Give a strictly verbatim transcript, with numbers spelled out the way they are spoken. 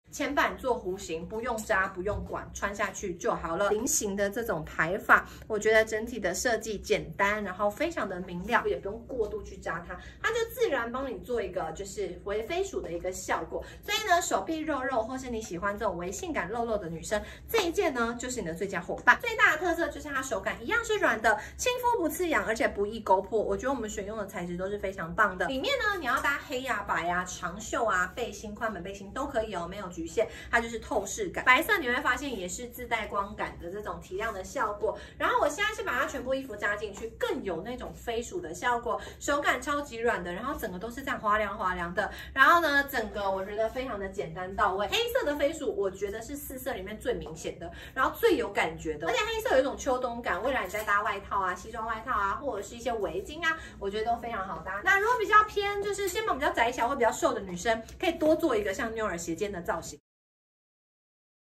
前版做弧形，不用扎，不用管，穿下去就好了。菱形的这种排法，我觉得整体的设计简单，然后非常的明亮，也不用过度去扎它，它就自然帮你做一个就是微飞鼠的一个效果。所以呢，手臂肉肉，或是你喜欢这种微性感露露的女生，这一件呢就是你的最佳伙伴。最大的特色就是它手感一样是软的，亲肤不刺痒，而且不易勾破。我觉得我们选用的材质都是非常棒的。里面呢，你要搭黑呀、白呀、长袖啊、背心、宽本背心都可以哦，没有局限，它就是透视感。白色你会发现也是自带光感的这种提亮的效果。然后我现在是把它全部衣服扎进去，更有那种飞鼠的效果，手感超级软的，然后整个都是这样滑凉滑凉的。然后呢，整个我觉得非常的简单到位。黑色的飞鼠我觉得是四色里面最明显的，然后最有感觉的，而且黑色有一种秋冬感，未来你再搭外套啊、西装外套啊，或者是一些围巾啊，我觉得都非常好搭。那如果比较偏就是肩膀比较窄小或比较瘦的女生，可以多做一个像妞儿斜肩的造型。